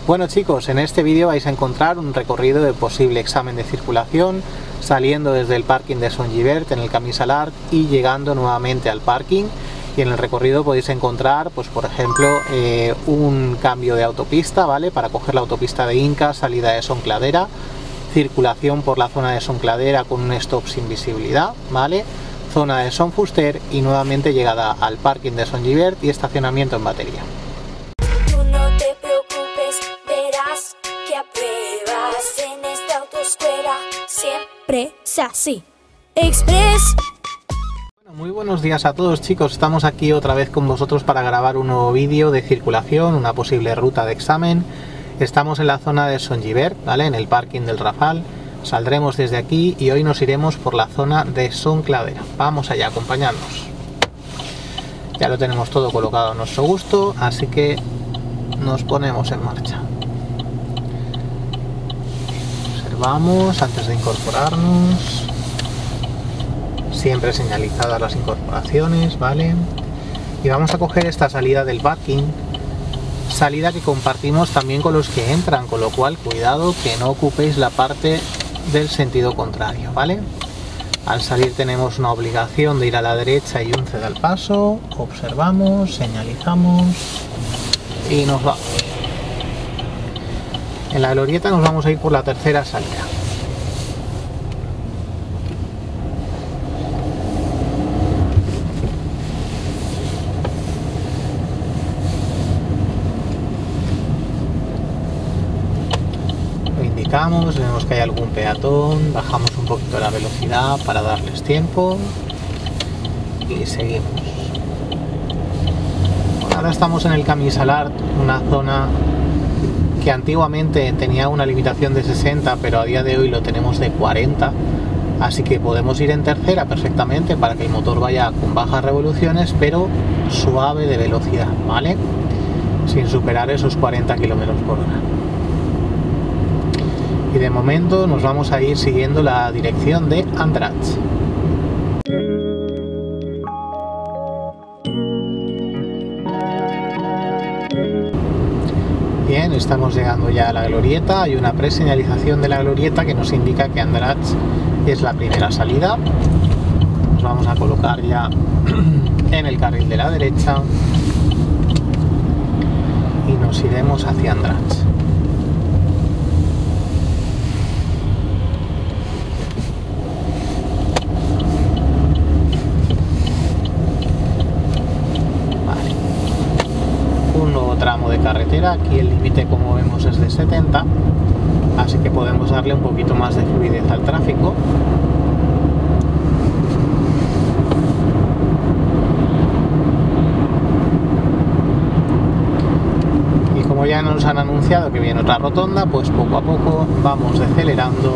Bueno chicos, en este vídeo vais a encontrar un recorrido de posible examen de circulación, saliendo desde el parking de Son Gibert en el Camí Salart y llegando nuevamente al parking. Y en el recorrido podéis encontrar, pues por ejemplo, un cambio de autopista, ¿vale? Para coger la autopista de Inca, salida de Son Cladera, circulación por la zona de Son Cladera con un stop sin visibilidad, ¿vale? Zona de Son Fuster y nuevamente llegada al parking de Son Gibert y estacionamiento en batería. Tú no te preocupes, verás que apruebas en esta autoescuela. Siempre es así. Express. Muy buenos días a todos chicos, estamos aquí otra vez con vosotros para grabar un nuevo vídeo de circulación, una posible ruta de examen. Estamos en la zona de Son Gibert, ¿vale? En el parking del Rafal. Saldremos desde aquí y hoy nos iremos por la zona de Son Cladera. Vamos allá, acompañadnos. Ya lo tenemos todo colocado a nuestro gusto, así que nos ponemos en marcha. Observamos antes de incorporarnos. Siempre señalizadas las incorporaciones, ¿vale? Y vamos a coger esta salida del parking, salida que compartimos también con los que entran, con lo cual cuidado que no ocupéis la parte del sentido contrario, ¿vale? Al salir tenemos una obligación de ir a la derecha y un ceda al paso, observamos, señalizamos y nos vamos. En la glorieta nos vamos a ir por la tercera salida. Vemos que hay algún peatón, bajamos un poquito la velocidad para darles tiempo y seguimos. Bueno, ahora estamos en el Camí Salart, una zona que antiguamente tenía una limitación de 60, pero a día de hoy lo tenemos de 40, así que podemos ir en tercera perfectamente para que el motor vaya con bajas revoluciones, pero suave de velocidad, ¿vale? Sin superar esos 40 km por hora. Y de momento nos vamos a ir siguiendo la dirección de Andratx. Bien, estamos llegando ya a la glorieta. Hay una preseñalización de la glorieta que nos indica que Andratx es la primera salida. Nos vamos a colocar ya en el carril de la derecha y nos iremos hacia Andratx. Tramo de carretera, aquí el límite como vemos es de 70, así que podemos darle un poquito más de fluidez al tráfico. Y como ya nos han anunciado que viene otra rotonda, pues poco a poco vamos decelerando.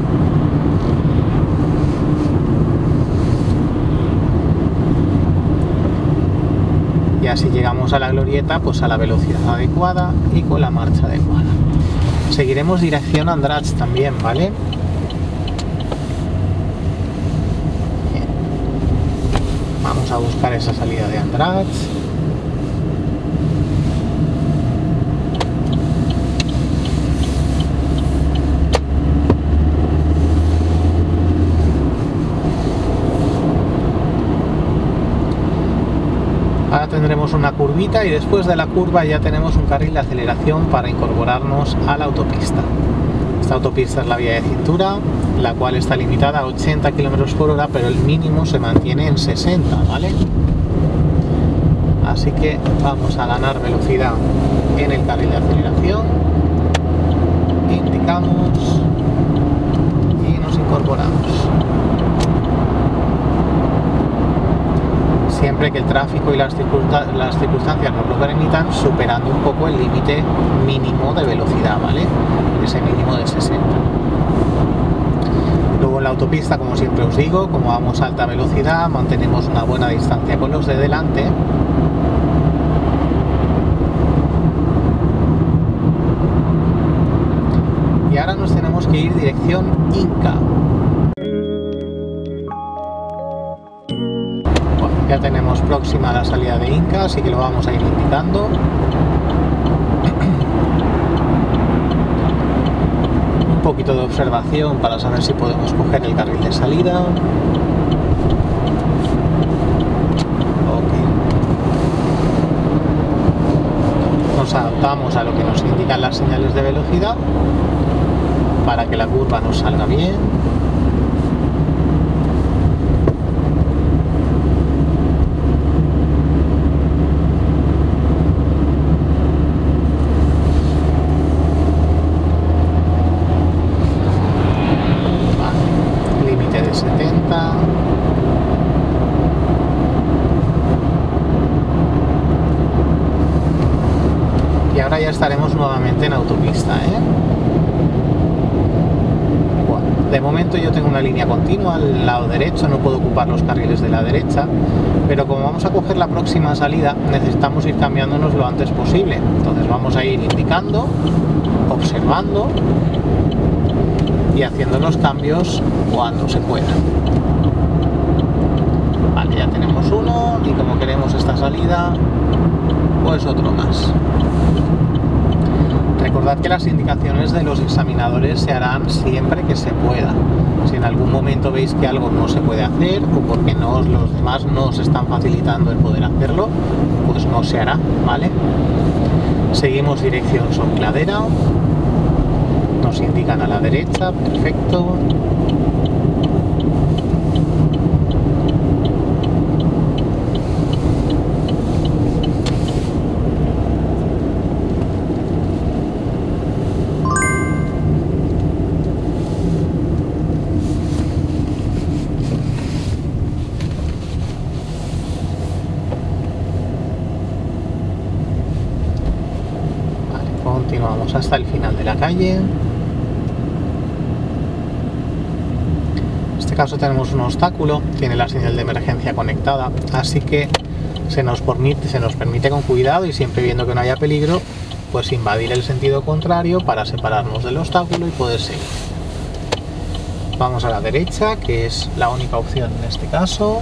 Y así llegamos a la glorieta pues a la velocidad adecuada y con la marcha adecuada. Seguiremos dirección Andratx también, ¿vale? Bien. Vamos a buscar esa salida de Andratx. Ahora tendremos una curvita y después de la curva ya tenemos un carril de aceleración para incorporarnos a la autopista. Esta autopista es la vía de cintura, la cual está limitada a 80 km por hora, pero el mínimo se mantiene en 60, ¿vale? Así que vamos a ganar velocidad en el carril de aceleración. Indicamos y nos incorporamos. Siempre que el tráfico y las circunstancias nos lo permitan, superando un poco el límite mínimo de velocidad, ¿vale? Ese mínimo de 60. Luego en la autopista, como siempre os digo, como vamos a alta velocidad, mantenemos una buena distancia con los de delante. Y ahora nos tenemos que ir dirección Inca. Ya tenemos próxima la salida de Inca, así que lo vamos a ir indicando. poquito de observación para saber si podemos coger el carril de salida. Nos adaptamos a lo que nos indican las señales de velocidad para que la curva nos salga bien. Vale. Límite de 70. Y ahora ya estaremos nuevamente en autopista, Bueno, de momento yo tengo una línea continua al lado derecho, no puedo ocupar los carriles de la derecha, pero como vamos a coger la próxima salida, necesitamos ir cambiándonos lo antes posible. Entonces vamos a ir indicando, observando y haciendo los cambios cuando se pueda. Vale, ya tenemos uno y como queremos esta salida, pues otro más. Recordad que las indicaciones de los examinadores se harán siempre que se pueda. Si en algún momento veis que algo no se puede hacer o porque los demás no os están facilitando el poder hacerlo, pues no se hará, ¿vale? Seguimos dirección Son-Cladera. Nos indican a la derecha, perfecto. Continuamos hasta el final de la calle. En este caso tenemos un obstáculo, tiene la señal de emergencia conectada, así que se nos permite con cuidado y siempre viendo que no haya peligro, pues invadir el sentido contrario para separarnos del obstáculo y poder seguir. Vamos a la derecha, que es la única opción en este caso.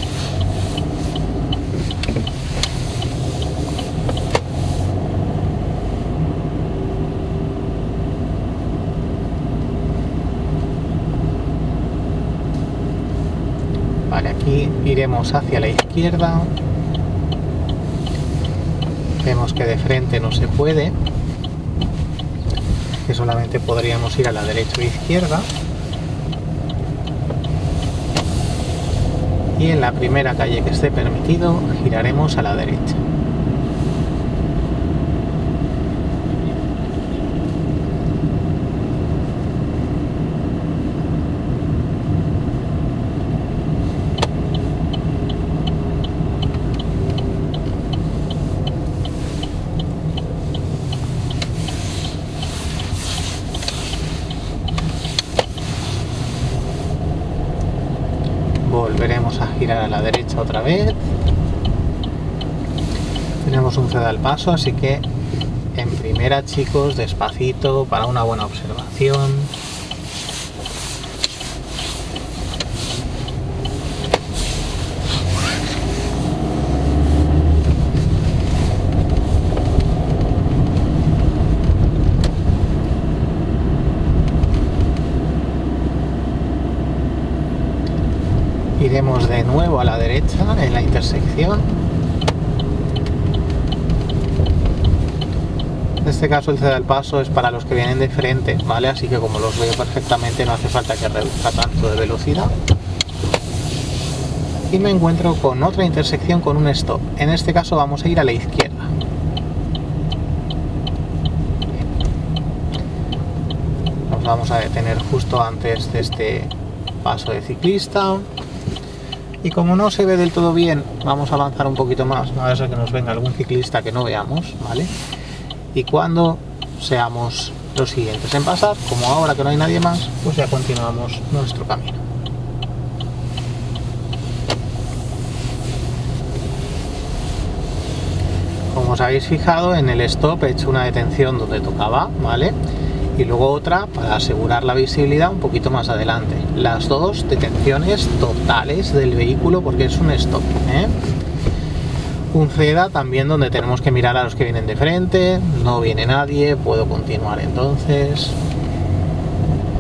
Vale, aquí iremos hacia la izquierda. Vemos que de frente no se puede, que solamente podríamos ir a la derecha o izquierda. Y en la primera calle que esté permitido, giraremos a la derecha. Volveremos a girar a la derecha otra vez. Tenemos un ceda al paso, así que en primera, chicos, despacito para una buena observación. Iremos de nuevo a la derecha en la intersección. En este caso el ceda al paso es para los que vienen de frente, ¿vale? Así que como los veo perfectamente no hace falta que reduzca tanto de velocidad. Y me encuentro con otra intersección con un stop. En este caso vamos a ir a la izquierda. Nos vamos a detener justo antes de este paso de ciclista. Y como no se ve del todo bien, vamos a avanzar un poquito más, no va a ser que nos venga algún ciclista que no veamos, ¿vale? Y cuando seamos los siguientes en pasar, como ahora que no hay nadie más, pues ya continuamos nuestro camino. Como os habéis fijado, en el stop he hecho una detención donde tocaba, ¿vale? Y luego otra para asegurar la visibilidad un poquito más adelante. Las dos detenciones totales del vehículo porque es un stop, ¿eh? Un ceda también donde tenemos que mirar a los que vienen de frente, no viene nadie, puedo continuar entonces.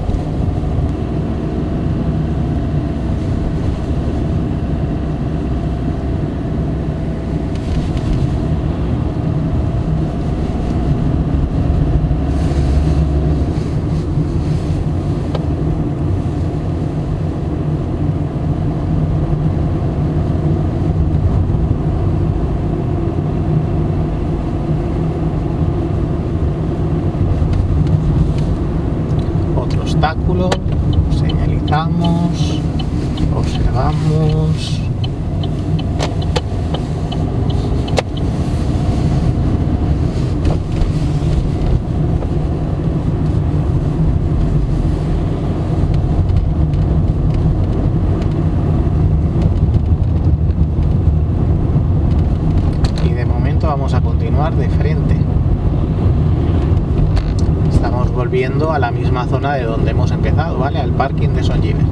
obstáculo, señalizamos, observamos. Y de momento vamos a continuar de frente. Estamos volviendo a la misma zona de donde hemos empezado, ¿vale? Al parking de Son Givert.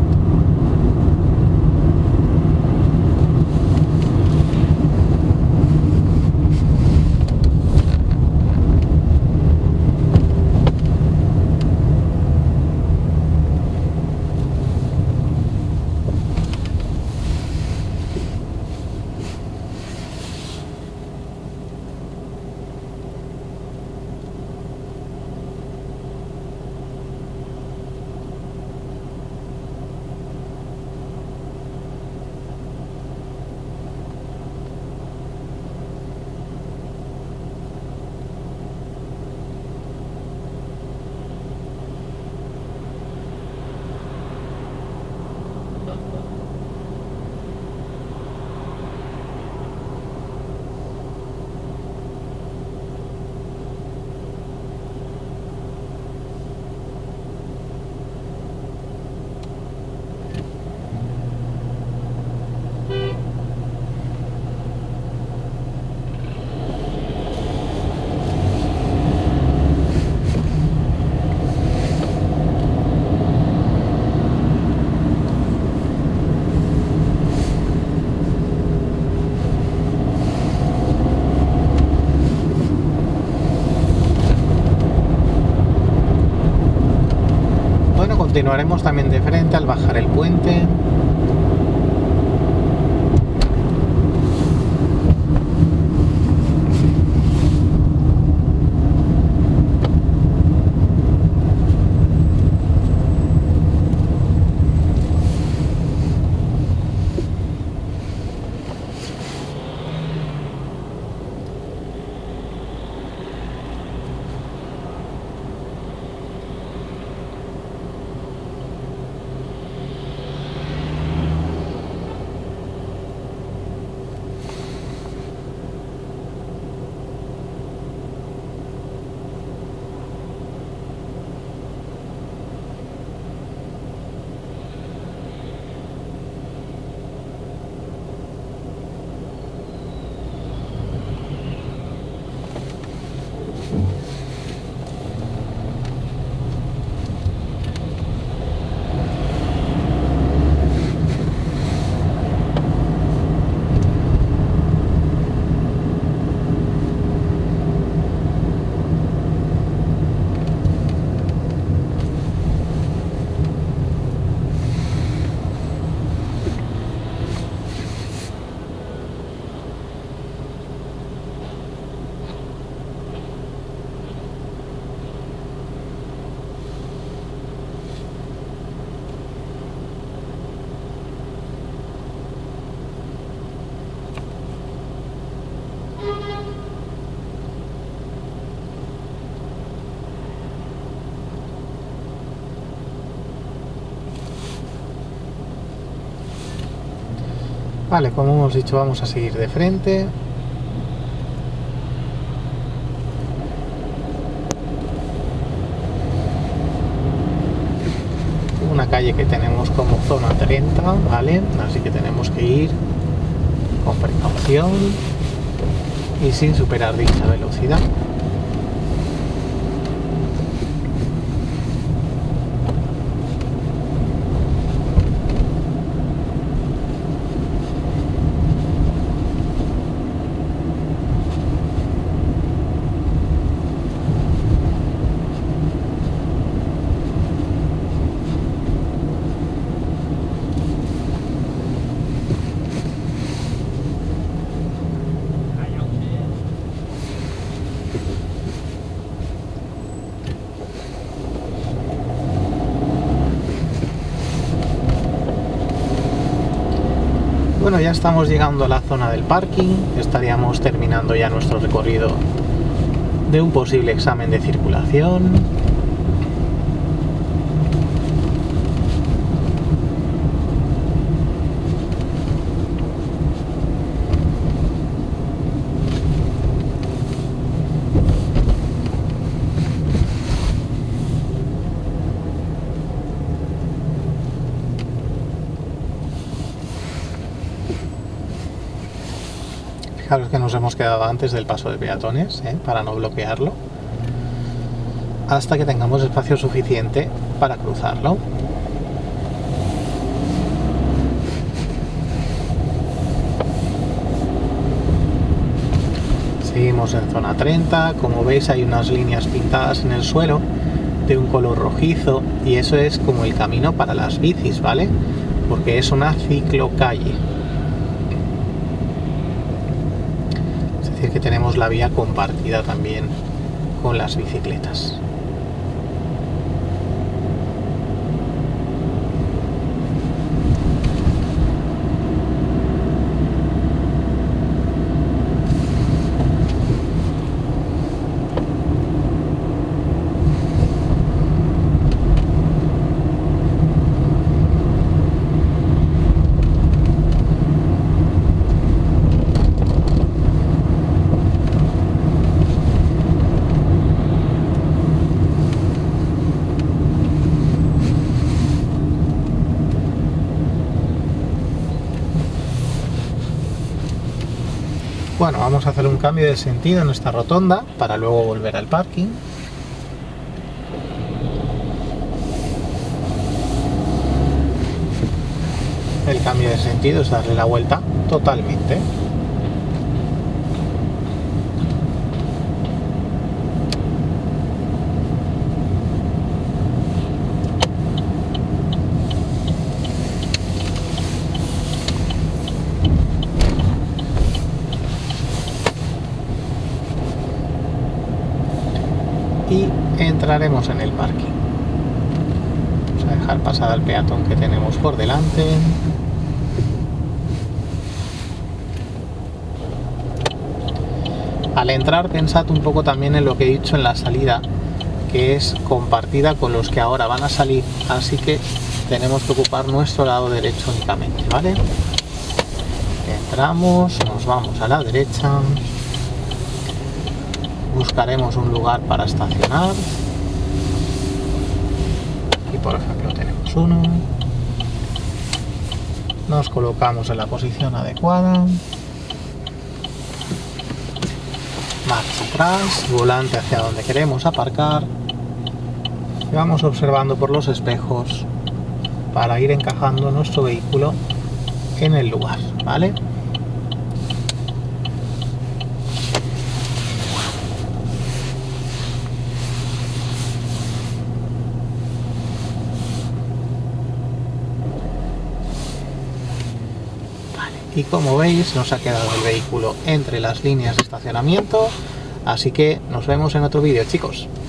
Continuaremos también de frente al bajar el puente. Vale, como hemos dicho, vamos a seguir de frente. Una calle que tenemos como zona 30, ¿vale? Así que tenemos que ir con precaución y sin superar dicha velocidad. Bueno, ya estamos llegando a la zona del parking, estaríamos terminando ya nuestro recorrido de un posible examen de circulación. Fijaros que nos hemos quedado antes del paso de peatones, para no bloquearlo, hasta que tengamos espacio suficiente para cruzarlo. Seguimos en zona 30, como veis hay unas líneas pintadas en el suelo de un color rojizo y eso es como el camino para las bicis, ¿vale? Porque es una ciclocalle. Es decir, que tenemos la vía compartida también con las bicicletas. Bueno, vamos a hacer un cambio de sentido en esta rotonda para luego volver al parking. El cambio de sentido es darle la vuelta totalmente. Y entraremos en el parking. Vamos a dejar pasar al peatón que tenemos por delante. Al entrar pensad un poco también en lo que he dicho en la salida, que es compartida con los que ahora van a salir, así que tenemos que ocupar nuestro lado derecho únicamente, ¿vale? Entramos, nos vamos a la derecha. Buscaremos un lugar para estacionar. Aquí por ejemplo tenemos uno. Nos colocamos en la posición adecuada. Marcha atrás, volante hacia donde queremos aparcar. Y vamos observando por los espejos para ir encajando nuestro vehículo en el lugar, ¿vale? Y como veis nos ha quedado el vehículo entre las líneas de estacionamiento, así que nos vemos en otro vídeo, chicos.